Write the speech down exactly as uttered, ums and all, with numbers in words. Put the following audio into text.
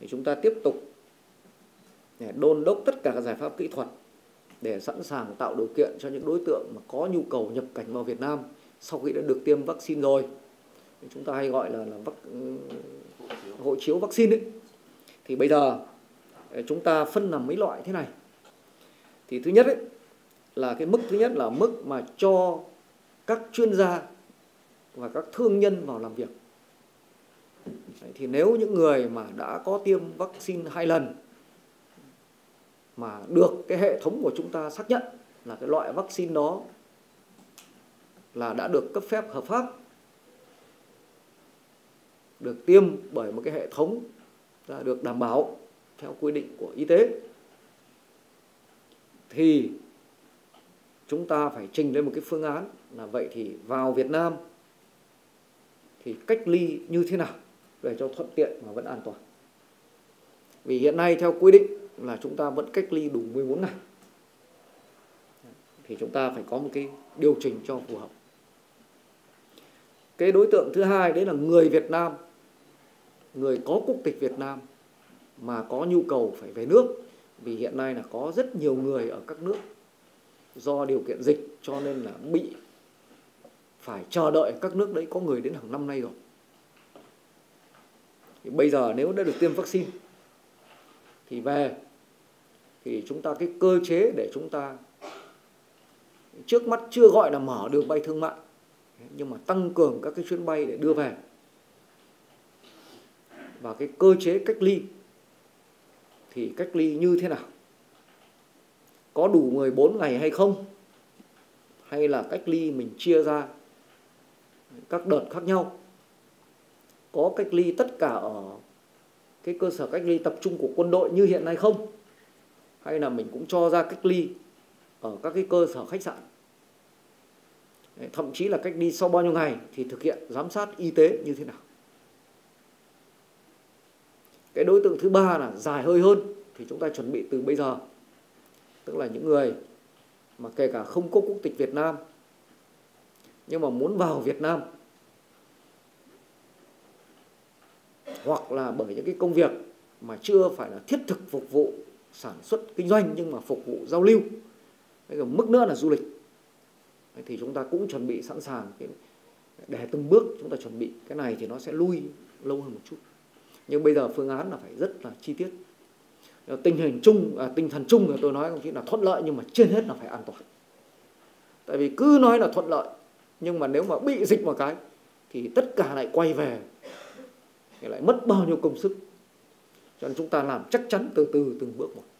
thì chúng ta tiếp tục để đôn đốc tất cả các giải pháp kỹ thuật để sẵn sàng tạo điều kiện cho những đối tượng mà có nhu cầu nhập cảnh vào Việt Nam sau khi đã được tiêm vaccine rồi. Chúng ta hay gọi là, là vắc, hộ chiếu vaccine ấy. Thì bây giờ chúng ta phân làm mấy loại thế này. Thì thứ nhất ấy, là cái mức thứ nhất là mức mà cho các chuyên gia và các thương nhân vào làm việc. Đấy, thì nếu những người mà đã có tiêm vaccine hai lần mà được cái hệ thống của chúng ta xác nhận là cái loại vaccine đó là đã được cấp phép hợp pháp, được tiêm bởi một cái hệ thống đã được đảm bảo theo quy định của y tế, thì chúng ta phải trình lên một cái phương án là vậy thì vào Việt Nam thì cách ly như thế nào để cho thuận tiện và vẫn an toàn. Vì hiện nay theo quy định là chúng ta vẫn cách ly đủ mười bốn ngày. Thì chúng ta phải có một cái điều chỉnh cho phù hợp. Cái đối tượng thứ hai đấy là người Việt Nam, người có quốc tịch Việt Nam mà có nhu cầu phải về nước. Vì hiện nay là có rất nhiều người ở các nước do điều kiện dịch cho nên là bị phải chờ đợi các nước đấy có người đến hàng năm nay rồi. Thì bây giờ nếu đã được tiêm vaccine thì về thì chúng ta cái cơ chế để chúng ta trước mắt chưa gọi là mở đường bay thương mại, nhưng mà tăng cường các cái chuyến bay để đưa về. Và cái cơ chế cách ly thì cách ly như thế nào? Có đủ mười bốn ngày hay không? Hay là cách ly mình chia ra các đợt khác nhau? Có cách ly tất cả ở cái cơ sở cách ly tập trung của quân đội như hiện nay không? Hay là mình cũng cho ra cách ly ở các cái cơ sở khách sạn? Thậm chí là cách ly sau bao nhiêu ngày thì thực hiện giám sát y tế như thế nào? Cái đối tượng thứ ba là dài hơi hơn thì chúng ta chuẩn bị từ bây giờ. Tức là những người mà kể cả không có quốc tịch Việt Nam nhưng mà muốn vào Việt Nam, hoặc là bởi những cái công việc mà chưa phải là thiết thực phục vụ sản xuất kinh doanh nhưng mà phục vụ giao lưu, rồi mức nữa là du lịch, thì chúng ta cũng chuẩn bị sẵn sàng để từng bước chúng ta chuẩn bị. Cái này thì nó sẽ lui lâu hơn một chút, nhưng bây giờ phương án là phải rất là chi tiết. Tình hình chung, à, tinh thần chung là tôi nói không chỉ là thuận lợi, nhưng mà trên hết là phải an toàn. Tại vì cứ nói là thuận lợi nhưng mà nếu mà bị dịch một cái thì tất cả lại quay về thì lại mất bao nhiêu công sức. Cho nên chúng ta làm chắc chắn từ từ từng bước một.